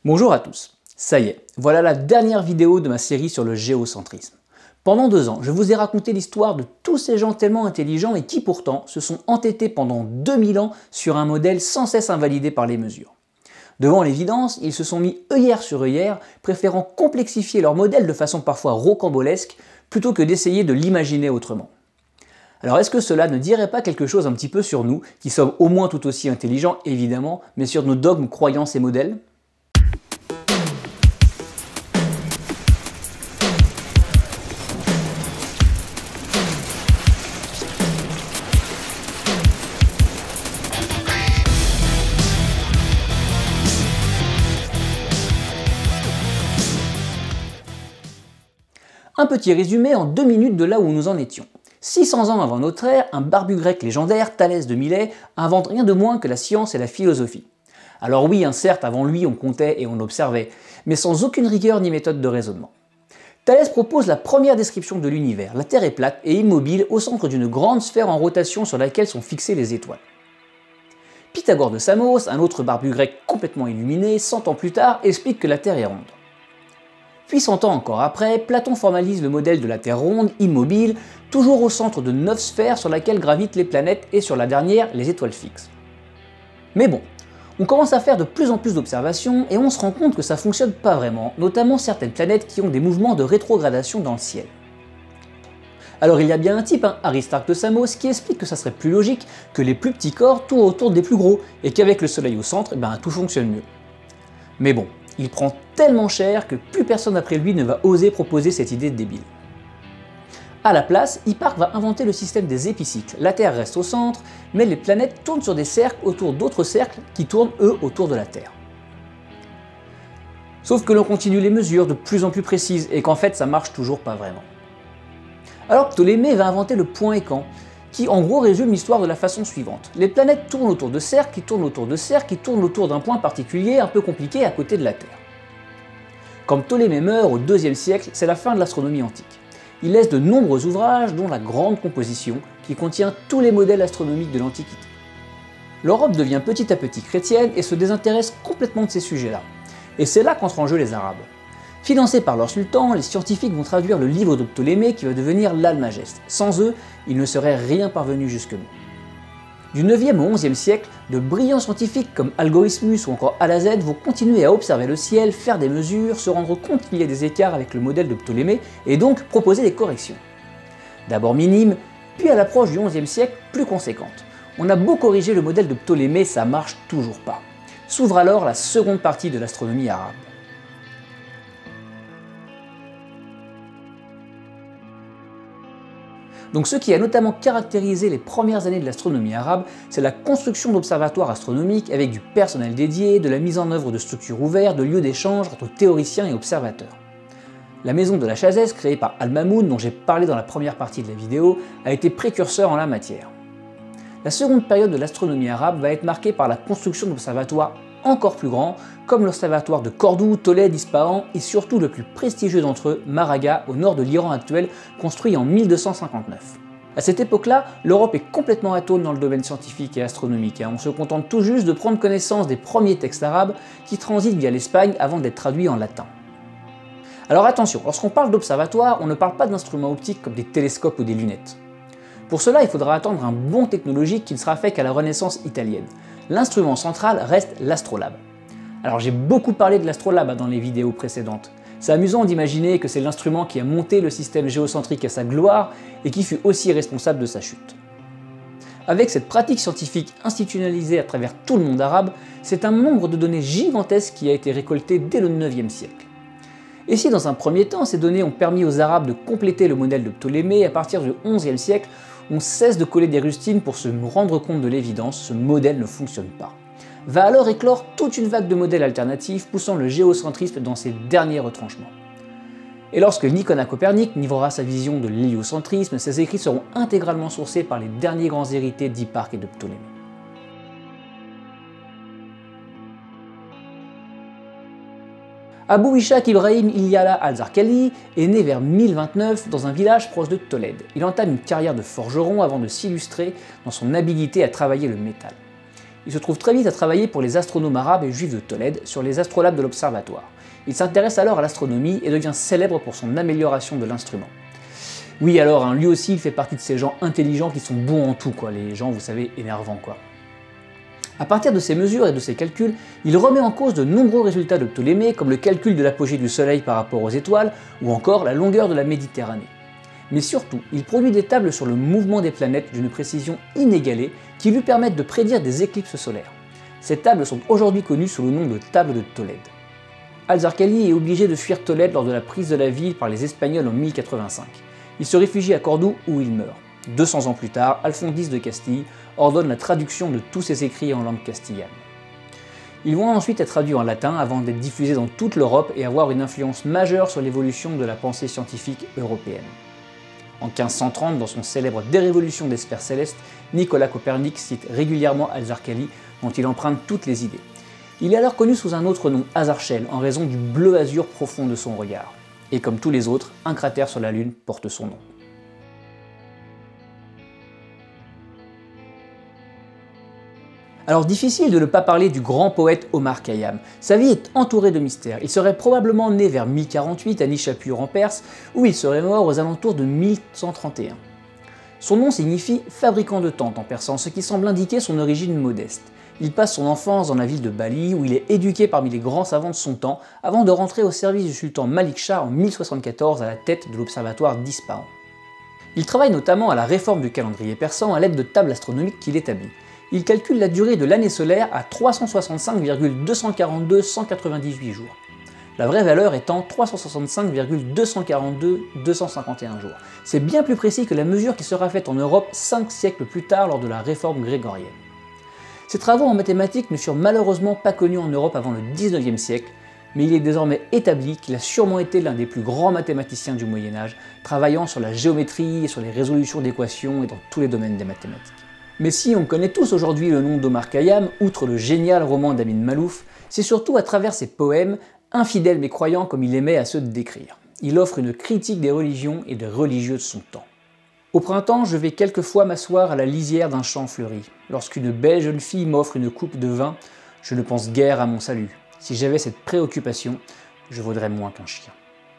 Bonjour à tous, ça y est, voilà la dernière vidéo de ma série sur le géocentrisme. Pendant 2 ans, je vous ai raconté l'histoire de tous ces gens tellement intelligents et qui pourtant se sont entêtés pendant 2000 ans sur un modèle sans cesse invalidé par les mesures. Devant l'évidence, ils se sont mis œillère sur œillère, préférant complexifier leur modèle de façon parfois rocambolesque, plutôt que d'essayer de l'imaginer autrement. Alors est-ce que cela ne dirait pas quelque chose un petit peu sur nous, qui sommes au moins tout aussi intelligents évidemment, mais sur nos dogmes, croyances et modèles ? Un petit résumé en 2 minutes de là où nous en étions. 600 ans avant notre ère, un barbu grec légendaire, Thalès de Milet, invente rien de moins que la science et la philosophie. Alors oui, certes, avant lui on comptait et on observait, mais sans aucune rigueur ni méthode de raisonnement. Thalès propose la première description de l'univers. La Terre est plate et immobile au centre d'une grande sphère en rotation sur laquelle sont fixées les étoiles. Pythagore de Samos, un autre barbu grec complètement illuminé, 100 ans plus tard, explique que la Terre est ronde. Puis 100 ans encore après, Platon formalise le modèle de la Terre ronde, immobile, toujours au centre de 9 sphères sur laquelle gravitent les planètes et sur la dernière, les étoiles fixes. Mais bon, on commence à faire de plus en plus d'observations et on se rend compte que ça fonctionne pas vraiment, notamment certaines planètes qui ont des mouvements de rétrogradation dans le ciel. Alors il y a bien un type, Aristarque de Samos, qui explique que ça serait plus logique que les plus petits corps tournent autour des plus gros et qu'avec le Soleil au centre, tout fonctionne mieux. Mais bon, il prend tellement cher que plus personne après lui ne va oser proposer cette idée débile. À la place, Hipparque va inventer le système des épicycles. La Terre reste au centre, mais les planètes tournent sur des cercles autour d'autres cercles qui tournent eux autour de la Terre. Sauf que l'on continue les mesures de plus en plus précises et qu'en fait ça marche toujours pas vraiment. Alors Ptolémée va inventer le point Écan, qui en gros résume l'histoire de la façon suivante. Les planètes tournent autour de cercles, qui tournent autour de cercles, qui tournent autour d'un point particulier un peu compliqué à côté de la Terre. Quand Ptolémée meurt au IIe siècle, c'est la fin de l'astronomie antique. Il laisse de nombreux ouvrages, dont la Grande Composition, qui contient tous les modèles astronomiques de l'Antiquité. L'Europe devient petit à petit chrétienne et se désintéresse complètement de ces sujets-là. Et c'est là qu'entrent en jeu les Arabes. Financés par leur sultan, les scientifiques vont traduire le livre de Ptolémée qui va devenir l'Almageste. Sans eux, il ne serait rien parvenu jusque-nous. Du 9e au 11e siècle, de brillants scientifiques comme Algorithmus ou encore Alhazen vont continuer à observer le ciel, faire des mesures, se rendre compte qu'il y a des écarts avec le modèle de Ptolémée et donc proposer des corrections. D'abord minimes, puis à l'approche du 11e siècle, plus conséquentes. On a beau corriger le modèle de Ptolémée, ça marche toujours pas. S'ouvre alors la seconde partie de l'astronomie arabe. Donc ce qui a notamment caractérisé les premières années de l'astronomie arabe, c'est la construction d'observatoires astronomiques avec du personnel dédié, de la mise en œuvre de structures ouvertes, de lieux d'échange entre théoriciens et observateurs. La maison de la Chazès, créée par Al-Mamoun, dont j'ai parlé dans la première partie de la vidéo, a été précurseur en la matière. La seconde période de l'astronomie arabe va être marquée par la construction d'observatoires encore plus grands, comme l'observatoire de Cordoue, Tolède, Ispahan et surtout le plus prestigieux d'entre eux, Maraga, au nord de l'Iran actuel, construit en 1259. À cette époque-là, l'Europe est complètement atone dans le domaine scientifique et astronomique. On se contente tout juste de prendre connaissance des premiers textes arabes qui transitent via l'Espagne avant d'être traduits en latin. Alors attention, lorsqu'on parle d'observatoire, on ne parle pas d'instruments optiques comme des télescopes ou des lunettes. Pour cela, il faudra attendre un bond technologique qui ne sera fait qu'à la Renaissance italienne. L'instrument central reste l'astrolabe. Alors j'ai beaucoup parlé de l'astrolabe dans les vidéos précédentes. C'est amusant d'imaginer que c'est l'instrument qui a monté le système géocentrique à sa gloire et qui fut aussi responsable de sa chute. Avec cette pratique scientifique institutionnalisée à travers tout le monde arabe, c'est un nombre de données gigantesques qui a été récolté dès le 9e siècle. Et si dans un premier temps ces données ont permis aux Arabes de compléter le modèle de Ptolémée, à partir du XIe siècle, on cesse de coller des rustines pour se rendre compte de l'évidence, ce modèle ne fonctionne pas. Va alors éclore toute une vague de modèles alternatifs poussant le géocentrisme dans ses derniers retranchements. Et lorsque Nicolas Copernic livrera sa vision de l'héliocentrisme, ses écrits seront intégralement sourcés par les derniers grands héritiers d'Hipparque et de Ptolémée. Abou Ishaq Ibrahim Ilyala al-Zarqali est né vers 1029 dans un village proche de Tolède. Il entame une carrière de forgeron avant de s'illustrer dans son habilité à travailler le métal. Il se trouve très vite à travailler pour les astronomes arabes et juifs de Tolède sur les astrolabes de l'observatoire. Il s'intéresse alors à l'astronomie et devient célèbre pour son amélioration de l'instrument. Oui alors, lui aussi il fait partie de ces gens intelligents qui sont bons en tout, quoi, les gens, vous savez, énervants quoi. À partir de ces mesures et de ces calculs, il remet en cause de nombreux résultats de Ptolémée, comme le calcul de l'apogée du Soleil par rapport aux étoiles, ou encore la longueur de la Méditerranée. Mais surtout, il produit des tables sur le mouvement des planètes d'une précision inégalée qui lui permettent de prédire des éclipses solaires. Ces tables sont aujourd'hui connues sous le nom de tables de Tolède. Al-Zarqali est obligé de fuir Tolède lors de la prise de la ville par les Espagnols en 1085. Il se réfugie à Cordoue où il meurt. 200 ans plus tard, Alphonse X de Castille ordonne la traduction de tous ses écrits en langue castillane. Ils vont ensuite être traduits en latin avant d'être diffusés dans toute l'Europe et avoir une influence majeure sur l'évolution de la pensée scientifique européenne. En 1530, dans son célèbre De Révolution des sphères célestes, Nicolas Copernic cite régulièrement Al-Zarqali, dont il emprunte toutes les idées. Il est alors connu sous un autre nom, Azarchel, en raison du bleu azur profond de son regard. Et comme tous les autres, un cratère sur la Lune porte son nom. Alors difficile de ne pas parler du grand poète Omar Khayyam. Sa vie est entourée de mystères. Il serait probablement né vers 1048 à Nishapur en Perse, où il serait mort aux alentours de 1131. Son nom signifie « fabricant de tentes » en persan, ce qui semble indiquer son origine modeste. Il passe son enfance dans la ville de Bali, où il est éduqué parmi les grands savants de son temps, avant de rentrer au service du sultan Malik Shah en 1074 à la tête de l'observatoire d'Ispahan. Il travaille notamment à la réforme du calendrier persan à l'aide de tables astronomiques qu'il établit. Il calcule la durée de l'année solaire à 365,242,198 jours. La vraie valeur étant 365,242,251 jours. C'est bien plus précis que la mesure qui sera faite en Europe 5 siècles plus tard lors de la réforme grégorienne. Ses travaux en mathématiques ne furent malheureusement pas connus en Europe avant le 19e siècle, mais il est désormais établi qu'il a sûrement été l'un des plus grands mathématiciens du Moyen-Âge, travaillant sur la géométrie et sur les résolutions d'équations et dans tous les domaines des mathématiques. Mais si on connaît tous aujourd'hui le nom d'Omar Khayyam, outre le génial roman d'Amin Maalouf, c'est surtout à travers ses poèmes, infidèles mais croyants comme il aimait à se décrire. Il offre une critique des religions et des religieux de son temps. Au printemps, je vais quelquefois m'asseoir à la lisière d'un champ fleuri. Lorsqu'une belle jeune fille m'offre une coupe de vin, je ne pense guère à mon salut. Si j'avais cette préoccupation, je vaudrais moins qu'un chien.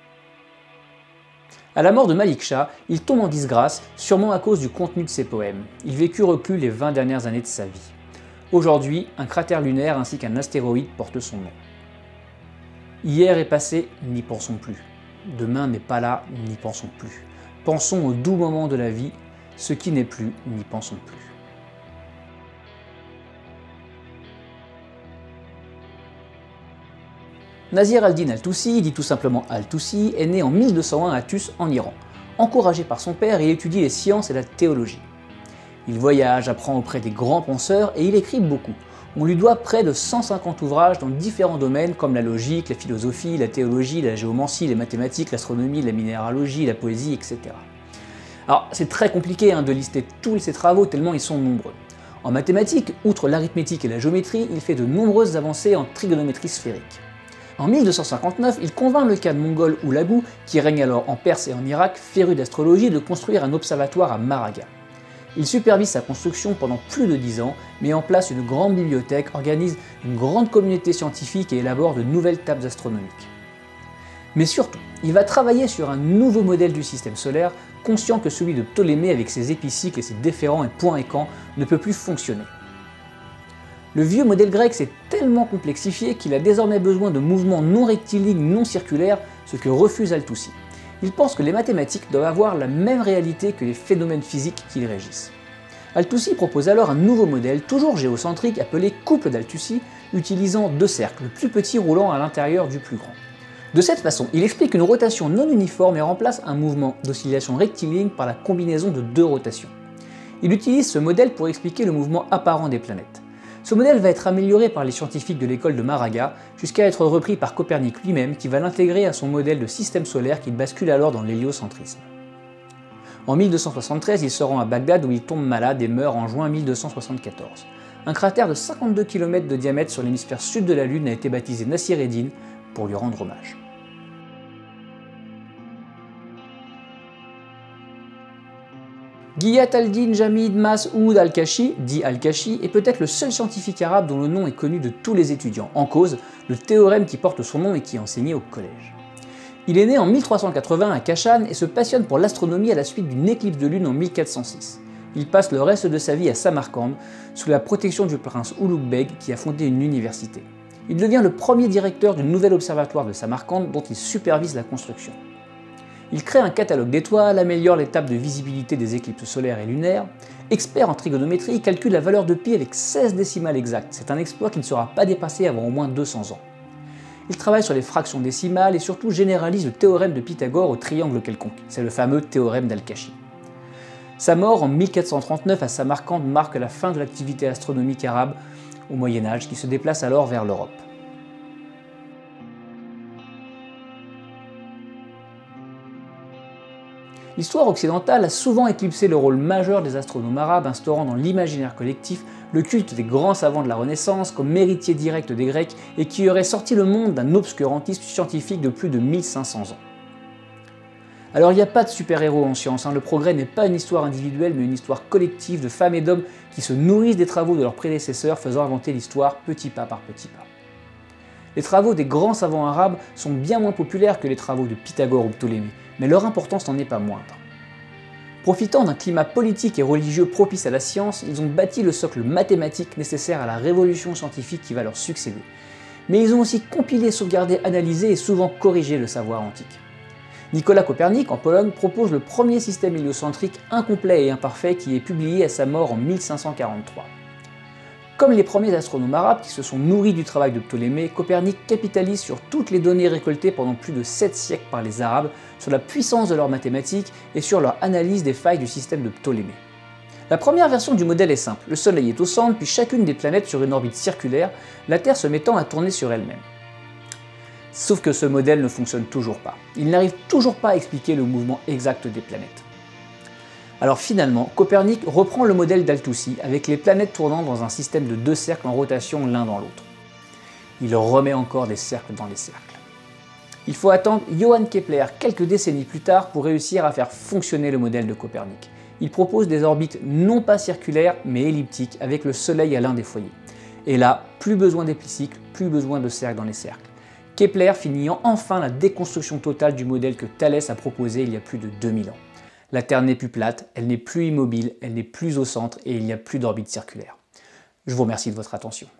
À la mort de Malik Shah, il tombe en disgrâce, sûrement à cause du contenu de ses poèmes. Il vécut reclus les 20 dernières années de sa vie. Aujourd'hui, un cratère lunaire ainsi qu'un astéroïde portent son nom. Hier est passé, n'y pensons plus. Demain n'est pas là, n'y pensons plus. Pensons aux doux moments de la vie, ce qui n'est plus, n'y pensons plus. Nasir al-Din al-Tusi, dit tout simplement al-Tusi, est né en 1201 à Tus en Iran. Encouragé par son père, il étudie les sciences et la théologie. Il voyage, apprend auprès des grands penseurs et il écrit beaucoup. On lui doit près de 150 ouvrages dans différents domaines comme la logique, la philosophie, la théologie, la géomancie, les mathématiques, l'astronomie, la minéralogie, la poésie, etc. Alors c'est très compliqué de lister tous ces travaux tellement ils sont nombreux. En mathématiques, outre l'arithmétique et la géométrie, il fait de nombreuses avancées en trigonométrie sphérique. En 1259, il convainc le khan mongol Hulagu, qui règne alors en Perse et en Irak, féru d'astrologie, de construire un observatoire à Maraga. Il supervise sa construction pendant plus de 10 ans, met en place une grande bibliothèque, organise une grande communauté scientifique et élabore de nouvelles tables astronomiques. Mais surtout, il va travailler sur un nouveau modèle du système solaire, conscient que celui de Ptolémée avec ses épicycles et ses déférents et points et camps ne peut plus fonctionner. Le vieux modèle grec s'est tellement complexifié qu'il a désormais besoin de mouvements non rectilignes, non circulaires, ce que refuse Al-Tusi. Il pense que les mathématiques doivent avoir la même réalité que les phénomènes physiques qui les régissent. Al-Tusi propose alors un nouveau modèle, toujours géocentrique, appelé couple d'Al-Tusi, utilisant deux cercles, le plus petit roulant à l'intérieur du plus grand. De cette façon, il explique une rotation non uniforme et remplace un mouvement d'oscillation rectiligne par la combinaison de deux rotations. Il utilise ce modèle pour expliquer le mouvement apparent des planètes. Ce modèle va être amélioré par les scientifiques de l'école de Maraga, jusqu'à être repris par Copernic lui-même qui va l'intégrer à son modèle de système solaire qui bascule alors dans l'héliocentrisme. En 1273, il se rend à Bagdad où il tombe malade et meurt en juin 1274. Un cratère de 52 km de diamètre sur l'hémisphère sud de la Lune a été baptisé Nasir ad-Din pour lui rendre hommage. Ghiyath al-Din Jamid Mas'oud al-Kashi, dit al-Kashi, est peut-être le seul scientifique arabe dont le nom est connu de tous les étudiants, en cause le théorème qui porte son nom et qui est enseigné au collège. Il est né en 1380 à Kashan et se passionne pour l'astronomie à la suite d'une éclipse de lune en 1406. Il passe le reste de sa vie à Samarcande, sous la protection du prince Ulugh Beg qui a fondé une université. Il devient le premier directeur du nouvel observatoire de Samarcande dont il supervise la construction. Il crée un catalogue d'étoiles, améliore l'étape de visibilité des éclipses solaires et lunaires. Expert en trigonométrie, il calcule la valeur de pi avec 16 décimales exactes. C'est un exploit qui ne sera pas dépassé avant au moins 200 ans. Il travaille sur les fractions décimales et surtout généralise le théorème de Pythagore au triangle quelconque. C'est le fameux théorème d'Al-Kashi. Sa mort en 1439 à Samarcande marque la fin de l'activité astronomique arabe au Moyen-Âge qui se déplace alors vers l'Europe. L'histoire occidentale a souvent éclipsé le rôle majeur des astronomes arabes, instaurant dans l'imaginaire collectif le culte des grands savants de la Renaissance comme héritiers directs des Grecs et qui auraient sorti le monde d'un obscurantisme scientifique de plus de 1500 ans. Alors il n'y a pas de super-héros en science, le progrès n'est pas une histoire individuelle mais une histoire collective de femmes et d'hommes qui se nourrissent des travaux de leurs prédécesseurs faisant inventer l'histoire petit pas par petit pas. Les travaux des grands savants arabes sont bien moins populaires que les travaux de Pythagore ou Ptolémée, mais leur importance n'en est pas moindre. Profitant d'un climat politique et religieux propice à la science, ils ont bâti le socle mathématique nécessaire à la révolution scientifique qui va leur succéder. Mais ils ont aussi compilé, sauvegardé, analysé et souvent corrigé le savoir antique. Nicolas Copernic, en Pologne, propose le premier système héliocentrique incomplet et imparfait qui est publié à sa mort en 1543. Comme les premiers astronomes arabes qui se sont nourris du travail de Ptolémée, Copernic capitalise sur toutes les données récoltées pendant plus de 7 siècles par les Arabes, sur la puissance de leurs mathématiques et sur leur analyse des failles du système de Ptolémée. La première version du modèle est simple, le Soleil est au centre, puis chacune des planètes sur une orbite circulaire, la Terre se mettant à tourner sur elle-même. Sauf que ce modèle ne fonctionne toujours pas. Il n'arrive toujours pas à expliquer le mouvement exact des planètes. Alors finalement, Copernic reprend le modèle d'Al-Toussi avec les planètes tournant dans un système de 2 cercles en rotation l'un dans l'autre. Il remet encore des cercles dans les cercles. Il faut attendre Johann Kepler quelques décennies plus tard pour réussir à faire fonctionner le modèle de Copernic. Il propose des orbites non pas circulaires mais elliptiques avec le Soleil à l'un des foyers. Et là, plus besoin d'épicycles, plus besoin de cercles dans les cercles. Kepler finit enfin la déconstruction totale du modèle que Thalès a proposé il y a plus de 2000 ans. La Terre n'est plus plate, elle n'est plus immobile, elle n'est plus au centre et il n'y a plus d'orbite circulaire. Je vous remercie de votre attention.